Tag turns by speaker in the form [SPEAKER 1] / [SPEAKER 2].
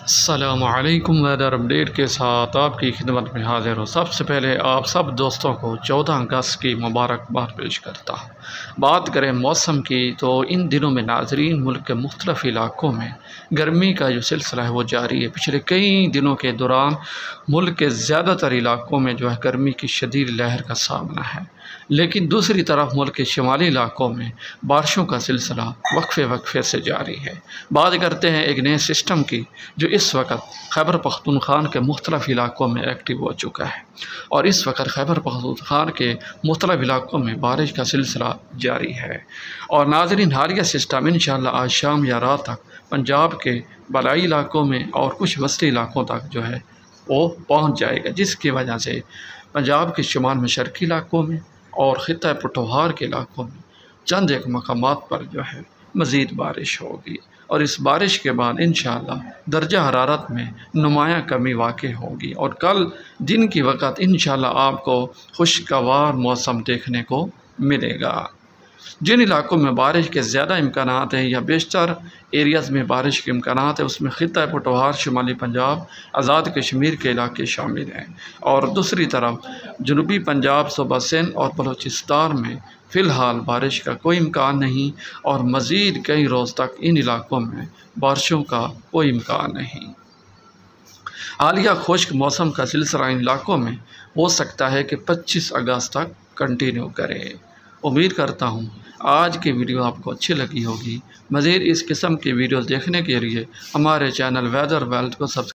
[SPEAKER 1] अस्सलामुअलैकुम weather update के साथ आपकी खिदमत में हाज़िर हूँ। सबसे पहले आप सब दोस्तों को 14 अगस्त की मुबारकबाद पेश करता हूँ। बात करें मौसम की तो इन दिनों में नाज़रीन मुल्क के मुख्तलिफ़ इलाक़ों में गर्मी का जो सिलसिला है वो जारी है। पिछले कई दिनों के दौरान मुल्क के ज़्यादातर इलाक़ों में जो है गर्मी की शदीद लहर का सामना है, लेकिन दूसरी तरफ मुल्क के शुमाली इलाक़ों में बारिशों का सिलसिला वक्फ़े वक्फ़े से जारी है। बात करते हैं एक नए सिस्टम की जो इस वक्त खैबर पख्तूनख्वा के मुख्तलिफ़ इलाक़ों में एक्टिव हो चुका है और इस वक्त खैबर पख्तूनख्वा के मुख्तलिफ़ इलाक़ों में बारिश का सिलसिला जारी है। और नाज़रीन हालिया सिस्टम इंशाअल्लाह आज शाम या रात तक पंजाब के बलाई इलाक़ों में और कुछ वस्ती इलाक़ों तक जो है वो पहुँच जाएगा, जिसकी वजह से पंजाब के शुमाल मशरक़ी इलाक़ों में और ख़ित्ता पुठोहार के इलाक़ों में चंद एक मकामात पर जो है मज़ीद बारिश होगी और इस बारिश के बाद इंशाअल्लाह दर्जा हरारत में नुमायाँ कमी वाक़ई होगी और कल दिन की वक़्त इंशाअल्लाह आपको खुशगवार मौसम देखने को मिलेगा। जिन इलाक़ों में बारिश के ज़्यादा इम्कानात हैं या बेशतर एरियाज़ में बारिश के इम्कानात है उसमें ख़ित्ता पुठोहार, शुमाली पंजाब, आज़ाद कश्मीर के इलाके शामिल हैं और दूसरी तरफ जनूबी पंजाब, सूबा सिंध और बलूचिस्तान में फ़िलहाल बारिश का कोई इम्कान नहीं और मज़ीद कई रोज़ तक इन इलाक़ों में बारिशों का कोई इम्कान नहीं। हालिया खुश्क मौसम का सिलसिला इन इलाक़ों में हो सकता है कि 25 अगस्त तक कंटिन्यू करे। उम्मीद करता हूँ आज की वीडियो आपको अच्छी लगी होगी। मज़ीद इस किस्म की वीडियो देखने के लिए हमारे चैनल वेदर वर्ल्ड को सब्सक्राइब